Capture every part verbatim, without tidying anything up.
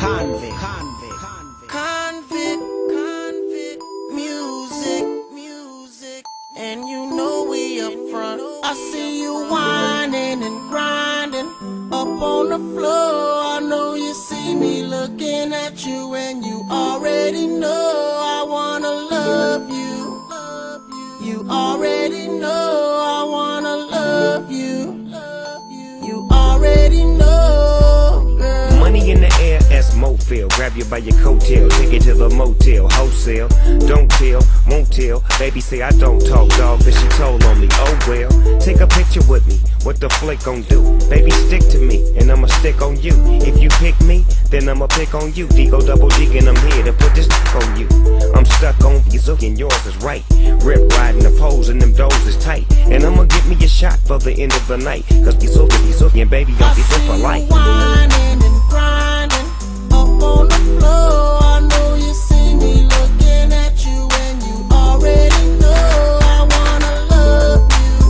Convict, convict, Convict, convict, music, music, and you know we up front. I see you whining and grinding up on the floor. I know you see me looking at you, and you already know I wanna love you. You already know I wanna love you. You already know, girl. Money in the air, as Mofil. Grab you by your coattail, take it to the motel, wholesale. Don't tell, won't tell. Baby say I don't talk, dog, but she told on me. Oh well, take a picture with me. What the flick gon' do? Baby, stick to me, and I'ma stick on you. If you pick me, then I'ma pick on you. Digo double dig, and I'm here to put this stick on you. I'm stuck on you, and yours is right. Rip riding the poles, and them doors is tight. And I'ma get me a shot for the end of the night. Cause be so, be so, and baby, I'll be so polite. Whining and grinding up on the floor. I know you see me looking at you, and you already know I wanna love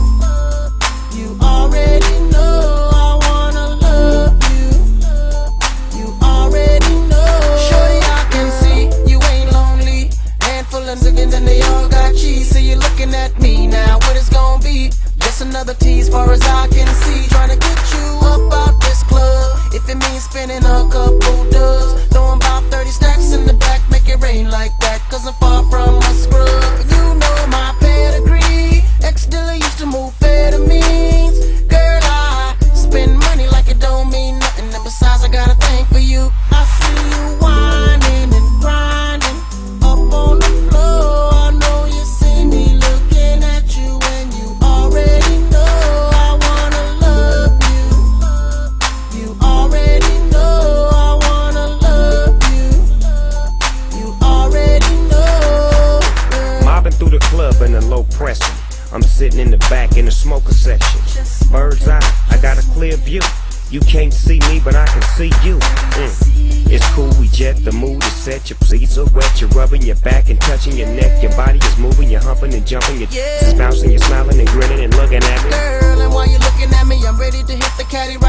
you. You already know I wanna love you. You already know. Shorty, I can see you ain't lonely. Handful of niggas and they all got cheese. So you're looking at me now. What it's gonna be? Just another tease, far as I can see. Trying to get you up out this club. If it means spending a couple dubs, throwing about thirty stacks in the back, make it rain like that. Cause I'm far from a scrub. You know my pedigree. Ex-dealer used to move means. Girl, I spend money like it don't mean nothing. And besides, I got a thing for you. I see you whining and grinding up on the floor. I know you see me looking at you, and you already know I wanna love you. You already know I wanna love you. You already know, girl. Mobbing through the club in a low pressure. I'm sitting in the back in the smoker section. Bird's eye, I got a clear view. You can't see me, but I can see you. Mm. It's cool, we jet, the mood is set. Your pleats are wet, you're rubbing your back and touching your neck. Your body is moving, you're humping and jumping. You're Yeah. bouncing, you're smiling and grinning and looking at me. Girl, and while you're looking at me, I'm ready to hit the caddy right